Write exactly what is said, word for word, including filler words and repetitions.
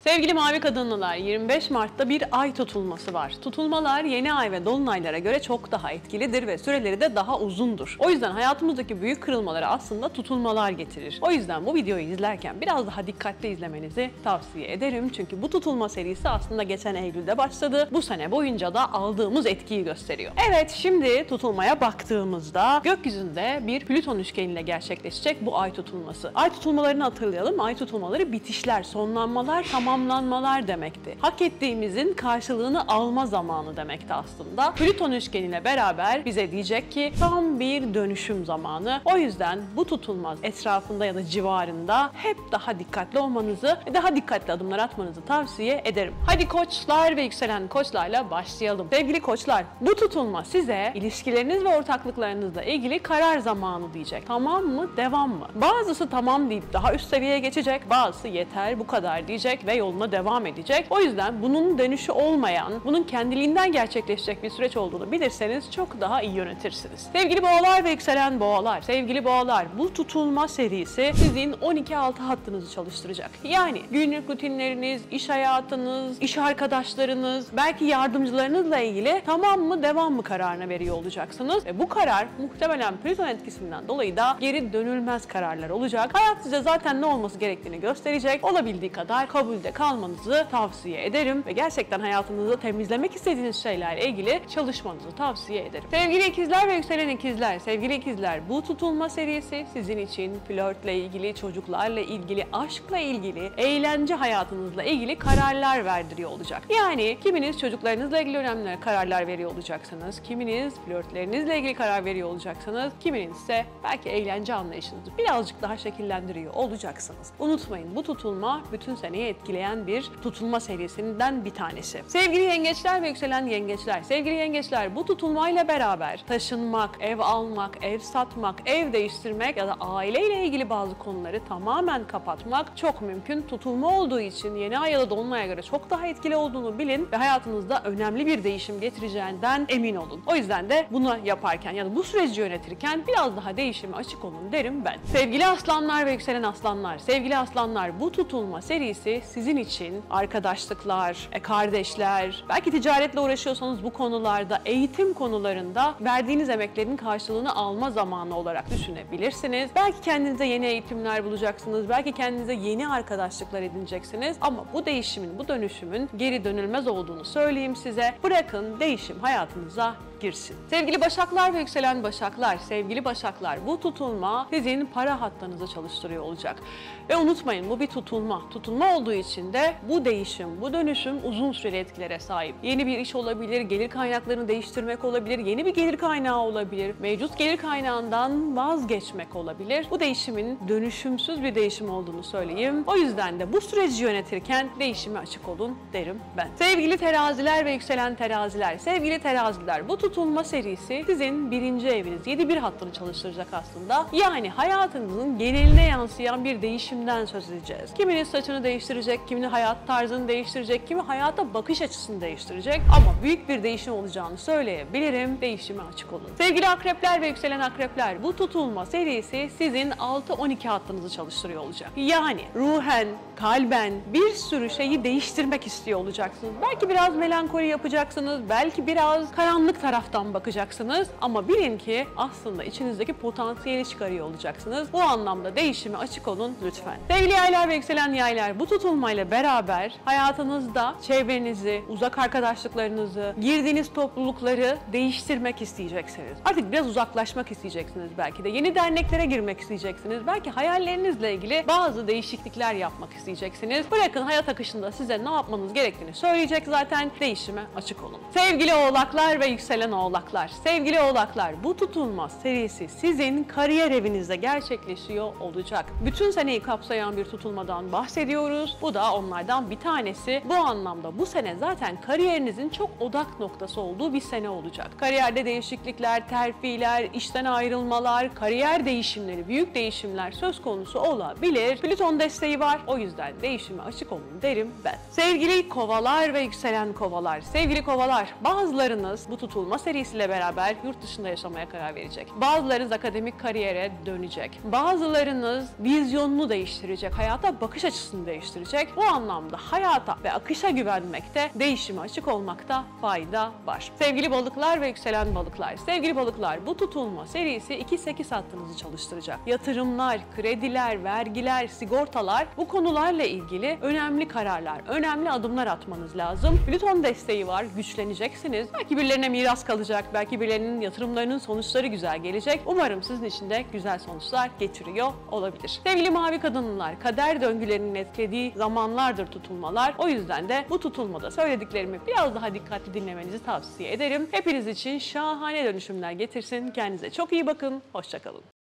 Sevgili mavi kadınlılar, yirmi beş Mart'ta bir ay tutulması var. Tutulmalar yeni ay ve dolunaylara göre çok daha etkilidir ve süreleri de daha uzundur. O yüzden hayatımızdaki büyük kırılmaları aslında tutulmalar getirir. O yüzden bu videoyu izlerken biraz daha dikkatli izlemenizi tavsiye ederim. Çünkü bu tutulma serisi aslında geçen Eylül'de başladı. Bu sene boyunca da aldığımız etkiyi gösteriyor. Evet, şimdi tutulmaya baktığımızda gökyüzünde bir Plüton üçgeniyle gerçekleşecek bu ay tutulması. Ay tutulmalarını hatırlayalım. Ay tutulmaları bitişler, sonlanmalar, tamamlanmalar demekti. Hak ettiğimizin karşılığını alma zamanı demekti aslında. Plüton üçgeniyle beraber bize diyecek ki tam bir dönüşüm zamanı. O yüzden bu tutulma etrafında ya da civarında hep daha dikkatli olmanızı ve daha dikkatli adımlar atmanızı tavsiye ederim. Hadi koçlar ve yükselen koçlarla başlayalım. Sevgili koçlar, bu tutulma size ilişkileriniz ve ortaklıklarınızla ilgili karar zamanı diyecek. Tamam mı? Devam mı? Bazısı tamam deyip daha üst seviyeye geçecek, bazısı yeter bu kadar diyecek ve yoluna devam edecek. O yüzden bunun dönüşü olmayan, bunun kendiliğinden gerçekleşecek bir süreç olduğunu bilirseniz çok daha iyi yönetirsiniz. Sevgili boğalar ve yükselen boğalar, sevgili boğalar, bu tutulma serisi sizin on iki altı hattınızı çalıştıracak. Yani günlük rutinleriniz, iş hayatınız, iş arkadaşlarınız, belki yardımcılarınızla ilgili tamam mı devam mı kararına veriyor olacaksınız. Ve bu karar muhtemelen Plüton etkisinden dolayı da geri dönülmez kararlar olacak. Hayat size zaten ne olması gerektiğini gösterecek. Olabildiği kadar kabulde kalmanızı tavsiye ederim ve gerçekten hayatınızı temizlemek istediğiniz şeylerle ilgili çalışmanızı tavsiye ederim. Sevgili ikizler ve yükselen ikizler, sevgili ikizler, bu tutulma serisi sizin için flörtle ilgili, çocuklarla ilgili, aşkla ilgili, eğlence hayatınızla ilgili kararlar verdiriyor olacak. Yani kiminiz çocuklarınızla ilgili önemli kararlar veriyor olacaksınız, kiminiz flörtlerinizle ilgili karar veriyor olacaksınız, kiminiz ise belki eğlence anlayışınızı birazcık daha şekillendiriyor olacaksınız. Unutmayın, bu tutulma bütün seneyi etkileyen bir tutulma serisinden bir tanesi. Sevgili yengeçler ve yükselen yengeçler, sevgili yengeçler, bu tutulmayla beraber taşınmak, ev almak, ev satmak, ev değiştirmek ya da aileyle ilgili bazı konuları tamamen kapatmak çok mümkün. Tutulma olduğu için yeni ay ya da dolunaya göre çok daha etkili olduğunu bilin ve hayatınızda önemli bir değişim getireceğinden emin olun. O yüzden de bunu yaparken ya da bu süreci yönetirken biraz daha değişime açık olun derim ben. Sevgili aslanlar ve yükselen aslanlar, sevgili aslanlar, bu tutulma serisi sizin için arkadaşlıklar, kardeşler, belki ticaretle uğraşıyorsanız bu konularda, eğitim konularında verdiğiniz emeklerin karşılığını alma zamanı olarak düşünebilirsiniz. Belki kendinize yeni eğitimler bulacaksınız, belki kendinize yeni arkadaşlıklar edineceksiniz ama bu değişimin, bu dönüşümün geri dönülmez olduğunu söyleyeyim size. Bırakın değişim hayatınıza girsin. Sevgili başaklar ve yükselen başaklar, sevgili başaklar, bu tutulma sizin para hattınızı çalıştırıyor olacak. Ve unutmayın, bu bir tutulma. Tutulma olduğu için de bu değişim, bu dönüşüm uzun süreli etkilere sahip. Yeni bir iş olabilir, gelir kaynaklarını değiştirmek olabilir, yeni bir gelir kaynağı olabilir, mevcut gelir kaynağından vazgeçmek olabilir. Bu değişimin dönüşümsüz bir değişim olduğunu söyleyeyim. O yüzden de bu süreci yönetirken değişime açık olun derim ben. Sevgili teraziler ve yükselen teraziler, sevgili teraziler, bu tutulma serisi sizin birinci eviniz, yedi bir hattını çalıştıracak aslında. Yani hayatınızın geneline yansıyan bir değişimden söz edeceğiz. Kiminiz saçını değiştirecek, kiminin hayat tarzını değiştirecek, kimi hayata bakış açısını değiştirecek ama büyük bir değişim olacağını söyleyebilirim. Değişime açık olun. Sevgili akrepler ve yükselen akrepler, bu tutulma serisi sizin altı on iki hattınızı çalıştırıyor olacak. Yani ruhen, kalben bir sürü şeyi değiştirmek istiyor olacaksınız. Belki biraz melankoli yapacaksınız, belki biraz karanlık taraftan bakacaksınız ama bilin ki aslında içinizdeki potansiyeli çıkarıyor olacaksınız. Bu anlamda değişime açık olun lütfen. Sevgili yaylar ve yükselen yaylar, bu tutulmayla beraber hayatınızda çevrenizi, uzak arkadaşlıklarınızı, girdiğiniz toplulukları değiştirmek isteyeceksiniz. Artık biraz uzaklaşmak isteyeceksiniz belki de. Yeni derneklere girmek isteyeceksiniz. Belki hayallerinizle ilgili bazı değişiklikler yapmak isteyeceksiniz. Bırakın hayat akışında size ne yapmanız gerektiğini söyleyecek zaten. Değişime açık olun. Sevgili oğlaklar ve yükselen oğlaklar, sevgili oğlaklar, bu tutulma serisi sizin kariyer evinizde gerçekleşiyor olacak. Bütün seneyi kapsayan bir tutulmadan bahsediyoruz. Bu da onlardan bir tanesi. Bu anlamda bu sene zaten kariyerinizin çok odak noktası olduğu bir sene olacak. Kariyerde değişiklikler, terfiler, işten ayrılmalar, kariyer değişimleri, büyük değişimler söz konusu olabilir. Plüton desteği var. O yüzden değişime açık olun derim ben. Sevgili kovalar ve yükselen kovalar, sevgili kovalar, bazılarınız bu tutulma tutulma serisiyle beraber yurt dışında yaşamaya karar verecek. Bazılarınız akademik kariyere dönecek. Bazılarınız vizyonunu değiştirecek, hayata bakış açısını değiştirecek. Bu anlamda hayata ve akışa güvenmekte, değişime açık olmakta fayda var. Sevgili balıklar ve yükselen balıklar, sevgili balıklar, bu tutulma serisi iki sekiz hattınızı çalıştıracak. Yatırımlar, krediler, vergiler, sigortalar, bu konularla ilgili önemli kararlar, önemli adımlar atmanız lazım. Plüton desteği var, güçleneceksiniz. Belki birilerine miras kalacak, belki birilerinin yatırımlarının sonuçları güzel gelecek. Umarım sizin için de güzel sonuçlar getiriyor olabilir. Sevgili mavi kadınlar, kader döngülerinin etkilediği zamanlardır tutulmalar. O yüzden de bu tutulmada söylediklerimi biraz daha dikkatli dinlemenizi tavsiye ederim. Hepiniz için şahane dönüşümler getirsin. Kendinize çok iyi bakın. Hoşça kalın.